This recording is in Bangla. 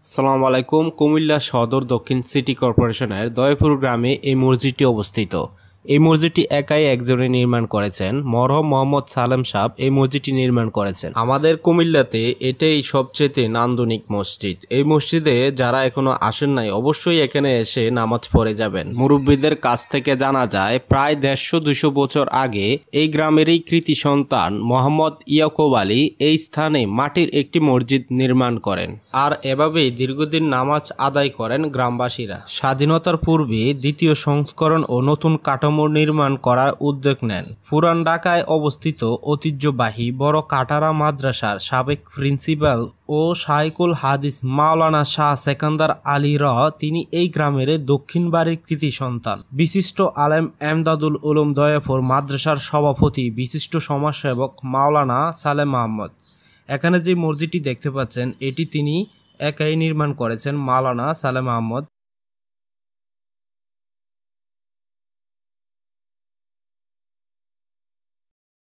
আসসালামু আলাইকুম। কুমিল্লা সদর দক্ষিণ সিটি কর্পোরেশনের দয়াপুর গ্রামে এই মসজিদটি অবস্থিত। এই মসজিদটি একাই একজনে নির্মাণ করেছেন। মরহম মোহাম্মদ সালেম সাহেব এই মসজিদটি নির্মাণ করেছেন। আমাদের কুমিল্লাতে এটাই সবচেয়ে নান্দনিক মসজিদ। এই মসজিদে যারা এখনো আসেন নাই অবশ্যই এখানে এসে নামাজ পড়ে যাবেন। মুরব্বীদের কাছ থেকে জানা যায় প্রায় 150-200 বছর আগে এই গ্রামেরই কৃতি সন্তান মোহাম্মদ ইয়াকুব আলী এই স্থানে মাটির একটি মসজিদ নির্মাণ করেন, আর এভাবেই দীর্ঘদিন নামাজ আদায় করেন গ্রামবাসীরা। স্বাধীনতার পূর্বে দ্বিতীয় সংস্করণ ও নতুন কাঠামো নির্মাণ করার উদ্যোগ নেন। পুরান ঢাকায় অবস্থিত ঐতিহ্যবাহী বড় কাটারা মাদ্রাসার সাবেক প্রিন্সিপাল ও শাইখুল হাদিস মাওলানা শাহ সেকান্দার আলী তিনি এই গ্রামের দক্ষিণ বাড়ির কৃতি সন্তান। বিশিষ্ট আলেম এমদাদুল উলুম দয়াপুর মাদ্রাসার সভাপতি বিশিষ্ট সমাজসেবক মাওলানা সালেম আহমদ। এখানে যে মসজিদটি দেখতে পাচ্ছেন এটি তিনি একাই নির্মাণ করেছেন মাওলানা সালেম আহমদ।